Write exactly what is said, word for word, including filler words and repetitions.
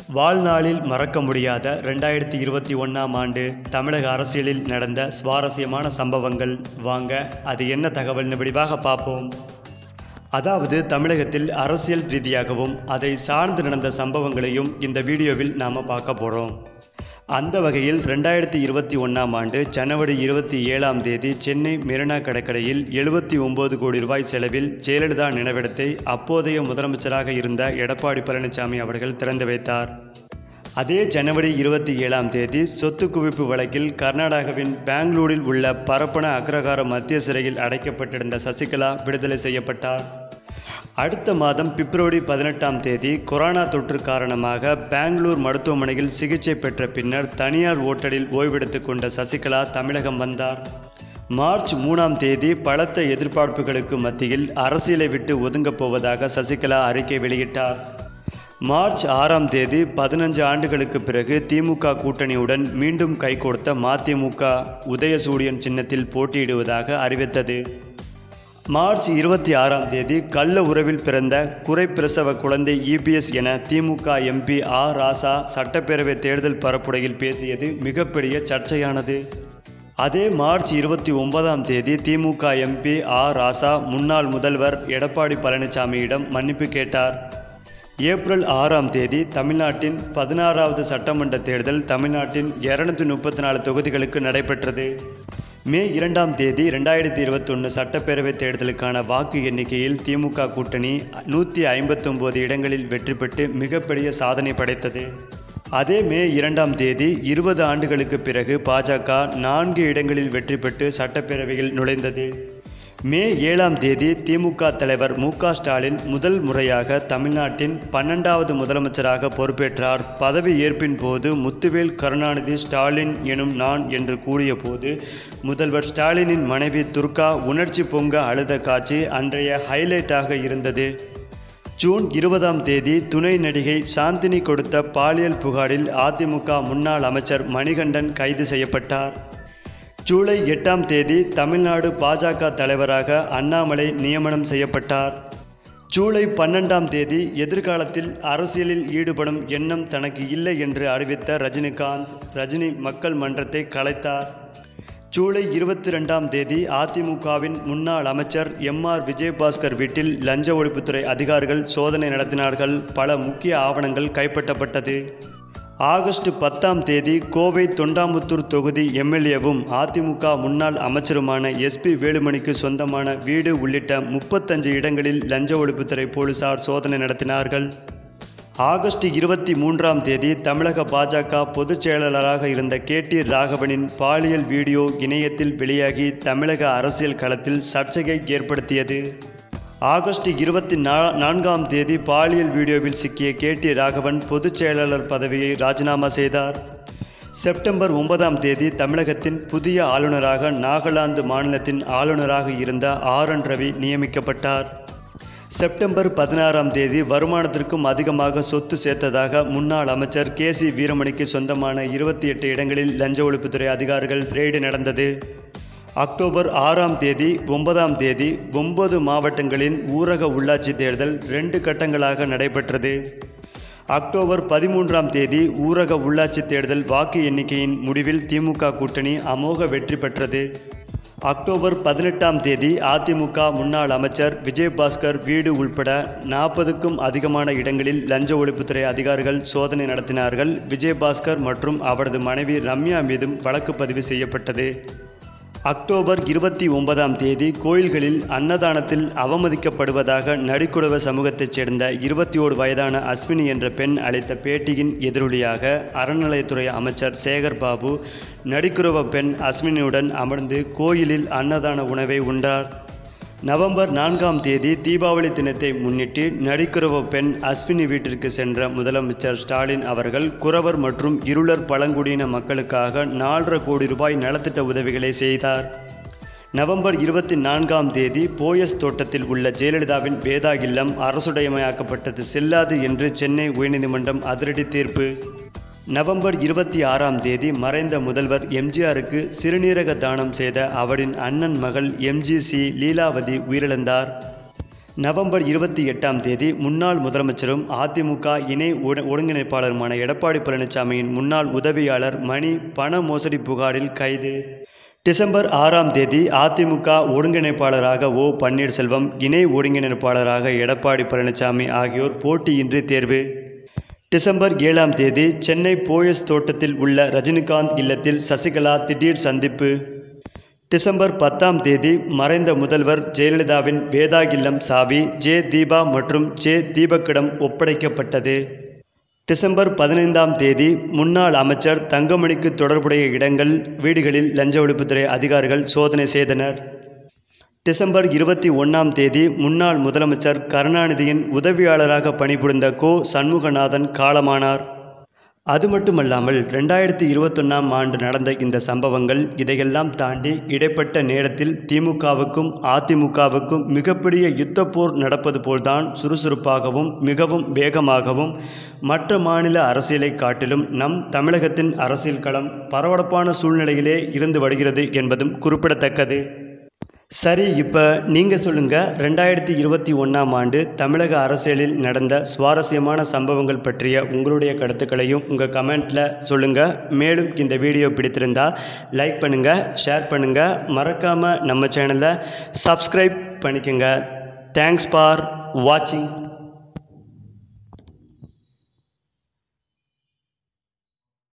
வாழ்நாளில் மறக்க முடியாத ரெண்டாயிரத்தி இருபத்தி ஒன்றாம் ஆண்டு தமிழக அரசியலில் நடந்த சுவாரஸ்யமான சம்பவங்கள். வாங்க அது என்ன தகவல்னு விரிவாக பார்ப்போம். அதாவது தமிழகத்தில் அரசியல் ரீதியாகவும் அதை சார்ந்து நடந்த சம்பவங்களையும் இந்த வீடியோவில் நாம் பார்க்க போகிறோம். அந்த வகையில் ரெண்டாயிரத்தி இருபத்தி ஒன்றாம் ஆண்டு ஜனவரி இருபத்தி ஏழாம் தேதி சென்னை மெரினா கடற்கரையில் எழுபத்தி ஒம்பது கோடி ரூபாய் செலவில் ஜெயலலிதா நினைவிடத்தை அப்போதைய முதலமைச்சராக இருந்த எடப்பாடி பழனிசாமி அவர்கள் திறந்து வைத்தார். அதே ஜனவரி இருபத்தி ஏழாம் தேதி சொத்து குவிப்பு வழக்கில் கர்நாடகாவின் பெங்களூரில் உள்ள பரப்பன அக்ரஹார மத்திய சிறையில் அடைக்கப்பட்டிருந்த சசிகலா விடுதலை செய்யப்பட்டார். அடுத்த மாதம் பிப்ரவரி பதினெட்டாம் தேதி கொரோனா தொற்று காரணமாக பெங்களூர் மருத்துவமனையில் சிகிச்சை பெற்ற பின்னர் தனியார் ஓட்டலில் ஓய்வெடுத்துக் கொண்ட சசிகலா தமிழகம் வந்தார். மார்ச் மூணாம் தேதி பலத்த எதிர்பார்ப்புகளுக்கு மத்தியில் அரசியலை விட்டு ஒதுங்கப் போவதாக சசிகலா அறிக்கை வெளியிட்டார். மார்ச் ஆறாம் தேதி பதினஞ்சு ஆண்டுகளுக்கு பிறகு திமுக கூட்டணியுடன் மீண்டும் கைகோர்த்த மதிமுக உதயசூரியன் சின்னத்தில் போட்டியிடுவதாக அறிவித்தது. மார்ச் இருபத்தி ஆறாம் தேதி கள்ள உறவில் பிறந்த குறை பிரசவ குழந்தை இபிஎஸ் என திமுக எம்பி ஆர் ராசா சட்டப்பேரவை தேர்தல் பரப்புரையில் பேசியது மிகப்பெரிய சர்ச்சையானது. அதே மார்ச் இருபத்தி ஒன்பதாம் தேதி திமுக எம்பி ஆர் ராசா முன்னாள் முதல்வர் எடப்பாடி பழனிசாமியிடம் மன்னிப்பு கேட்டார். ஏப்ரல் ஆறாம் தேதி தமிழ்நாட்டின் பதினாறாவது சட்டமன்ற தேர்தல் தமிழ்நாட்டின் இருநூத்தி முப்பத்தி நாலு தொகுதிகளுக்கு நடைபெற்றது. மே இரண்டாம் தேதி ரெண்டாயிரத்தி இருபத்தொன்று சட்டப்பேரவை தேர்தலுக்கான வாக்கு எண்ணிக்கையில் திமுக கூட்டணி நூற்றி ஐம்பத்தொம்போது இடங்களில் வெற்றி பெற்று மிகப்பெரிய சாதனை படைத்தது. அதே மே இரண்டாம் தேதி இருபது ஆண்டுகளுக்கு பிறகு பாஜக நான்கு இடங்களில் வெற்றி பெற்று சட்டப்பேரவையில் நுழைந்தது. மே ஏழாம் தேதி திமுக தலைவர் மு க ஸ்டாலின் முதல் முறையாக தமிழ்நாட்டின் பன்னெண்டாவது முதலமைச்சராக பொறுப்பேற்றார். பதவி ஏற்பின் போது முத்துவேல் கருணாநிதி ஸ்டாலின் எனும் நான் என்று கூறிய போது முதல்வர் ஸ்டாலினின் மனைவி துர்கா உணர்ச்சி பொங்க அழுத காட்சி அன்றைய ஹைலைட்டாக இருந்தது. ஜூன் இருபதாம் தேதி துணை நடிகை சாந்தினி கொடுத்த பாலியல் புகாரில் அதிமுக முன்னாள் அமைச்சர் மணிகண்டன் கைது செய்யப்பட்டார். ஜூலை எட்டாம் தேதி தமிழ்நாடு பாஜக தலைவராக அண்ணாமலை நியமனம் செய்யப்பட்டார். ஜூலை பன்னெண்டாம் தேதி எதிர்காலத்தில் அரசியலில் ஈடுபடும் எண்ணம் தனக்கு இல்லை என்று அறிவித்த ரஜினிகாந்த் ரஜினி மக்கள் மன்றத்தை கலைத்தார். ஜூலை இருபத்தி ரெண்டாம் தேதி அதிமுகவின் முன்னாள் அமைச்சர் எம் ஆர் விஜயபாஸ்கர் வீட்டில் லஞ்ச ஒழிப்புத்துறை அதிகாரிகள் சோதனை நடத்தினார்கள். பல முக்கிய ஆவணங்கள் கைப்பற்றப்பட்டது. ஆகஸ்ட் பத்தாம் தேதி கோவை தொண்டாமுத்தூர் தொகுதி எம்எல்ஏவும் அதிமுக முன்னாள் அமைச்சருமான எஸ்பி வேலுமணிக்கு சொந்தமான வீடு உள்ளிட்ட முப்பத்தஞ்சு இடங்களில் லஞ்ச ஒழிப்புத்துறை போலீசார் சோதனை நடத்தினார்கள். ஆகஸ்ட் இருபத்தி மூன்றாம் தேதி தமிழக பாஜக பொதுச் செயலாளராக இருந்த கே டி ராகவனின் பாலியல் வீடியோ இணையத்தில் வெளியாகி தமிழக அரசியல் களத்தில் சர்ச்சையை ஏற்படுத்தியது. ஆகஸ்ட் இருபத்தி நா நான்காம் தேதி பாலியல் வீடியோவில் சிக்கிய கே டி ராகவன் பொதுச் செயலாளர் பதவியை ராஜினாமா செய்தார். செப்டம்பர் ஒன்பதாம் தேதி தமிழகத்தின் புதிய ஆளுநராக நாகாலாந்து மாநிலத்தின் ஆளுநராக இருந்த ஆர் என் ரவி நியமிக்கப்பட்டார். செப்டம்பர் பதினாறாம் தேதி வருமானத்திற்கும் அதிகமாக சொத்து சேர்த்ததாக முன்னாள் அமைச்சர் கே சி வீரமணிக்கு சொந்தமான இருபத்தி எட்டு இடங்களில் லஞ்ச ஒழிப்புத்துறை அதிகாரிகள் ரெய்டு நடந்தது. அக்டோபர் ஆறாம் தேதி ஒன்பதாம் தேதி ஒன்பது மாவட்டங்களின் ஊரக உள்ளாட்சி தேர்தல் ரெண்டு கட்டங்களாக நடைபெற்றது. அக்டோபர் பதிமூன்றாம் தேதி ஊரக உள்ளாட்சி தேர்தல் வாக்கு எண்ணிக்கையின் முடிவில் திமுக கூட்டணி அமோக வெற்றி பெற்றது. அக்டோபர் பதினெட்டாம் தேதி அதிமுக முன்னாள் அமைச்சர் விஜயபாஸ்கர் வீடு உள்பட நாற்பதுக்கும் அதிகமான இடங்களில் லஞ்ச ஒழிப்புத்துறை அதிகாரிகள் சோதனை நடத்தினார்கள். விஜயபாஸ்கர் மற்றும் அவரது மனைவி ரம்யா மீதும் வழக்கு பதிவு செய்யப்பட்டது. அக்டோபர் இருபத்தி ஒன்பதாம் தேதி கோயில்களில் அன்னதானத்தில் அவமதிக்கப்படுவதாக நடிக்குடவ சமூகத்தைச் சேர்ந்த இருபத்தி ஓரு வயதான அஸ்வினி என்ற பெண் அளித்த பேட்டியின் எதிரொலியாக அறநிலையத்துறை அமைச்சர் சேகர் பாபு நடிக்குறவ பெண் அஸ்வினியுடன் அமர்ந்து கோயிலில் அன்னதான உணவை உண்டார். நவம்பர் நான்காம் தேதி தீபாவளி தினத்தை முன்னிட்டு நடிக்குறவ பெண் அஸ்வினி வீட்டிற்கு சென்ற முதலமைச்சர் ஸ்டாலின் அவர்கள் குறவர் மற்றும் இருளர் பழங்குடியின மக்களுக்காக நாலரை கோடி ரூபாய் நலத்திட்ட உதவிகளை செய்தார். நவம்பர் இருபத்தி நான்காம் தேதி போயஸ் தோட்டத்தில் உள்ள ஜெயலலிதாவின் வேதா இல்லம் அரசுடைமையாக்கப்பட்டது செல்லாது என்று சென்னை உயர்நீதிமன்றம் அதிரடி தீர்ப்பு. நவம்பர் இருபத்தி ஆறாம் தேதி மறைந்த முதல்வர் எம்ஜிஆருக்கு சிறுநீரக தானம் செய்த அவரின் அண்ணன் மகள் எம்ஜி சி லீலாவதி உயிரிழந்தார். நவம்பர் இருபத்தி எட்டாம் தேதி முன்னாள் முதலமைச்சரும் அதிமுக இணை ஒருங்கிணைப்பாளருமான எடப்பாடி பழனிசாமியின் முன்னாள் உதவியாளர் மணி பண மோசடி புகாரில் கைது. டிசம்பர் ஆறாம் தேதி அதிமுக ஒருங்கிணைப்பாளராக ஓ பன்னீர்செல்வம், இணை ஒருங்கிணைப்பாளராக எடப்பாடி பழனிசாமி ஆகியோர் போட்டியின்றி தேர்வு. டிசம்பர் ஏழாம் தேதி சென்னை போயஸ் தோட்டத்தில் உள்ள ரஜினிகாந்த் இல்லத்தில் சசிகலா திடீர் சந்திப்பு. டிசம்பர் பத்தாம் தேதி மறைந்த முதல்வர் ஜெயலலிதாவின் வேதா இல்லம் சாவி ஜே தீபா மற்றும் ஜே தீபக்கிடம் ஒப்படைக்கப்பட்டது. டிசம்பர் பதினைந்தாம் தேதி முன்னாள் அமைச்சர் தங்கமணிக்கு தொடர்புடைய இடங்கள் வீடுகளில் லஞ்ச ஒழிப்புத்துறை அதிகாரிகள் சோதனை செய்தனர். டிசம்பர் இருபத்தி ஒன்றாம் தேதி முன்னாள் முதலமைச்சர் கருணாநிதியின் உதவியாளராக பணிபுரிந்த கோ சண்முகநாதன் காலமானார். அது மட்டுமல்லாமல் ரெண்டாயிரத்தி இருபத்தொன்னாம் ஆண்டு நடந்த இந்த சம்பவங்கள் இதையெல்லாம் தாண்டி இடைப்பட்ட நேரத்தில் திமுகவுக்கும் அதிமுகவுக்கும் மிகப்பெரிய யுத்த போர் நடப்பது போல்தான் சுறுசுறுப்பாகவும் மிகவும் வேகமாகவும் மற்ற மாநில அரசியலை காட்டிலும் நம் தமிழகத்தின் அரசியல் களம் பரபரப்பான சூழ்நிலையிலே இருந்து வருகிறது என்பதும் குறிப்பிடத்தக்கது. சரி, இப்போ நீங்கள் சொல்லுங்கள், ரெண்டாயிரத்தி இருபத்தி ஒன்றாம் ஆண்டு தமிழக அரசியலில் நடந்த சுவாரஸ்யமான சம்பவங்கள் பற்றிய உங்களுடைய கருத்துக்களையும் உங்கள் கமெண்ட்டில் சொல்லுங்கள். மேலும் இந்த வீடியோ பிடித்திருந்தால் லைக் பண்ணுங்கள், ஷேர் பண்ணுங்கள், மறக்காமல் நம்ம சேனலை சப்ஸ்கிரைப் பண்ணிக்கோங்க. தேங்க்ஸ் ஃபார் வாட்சிங்.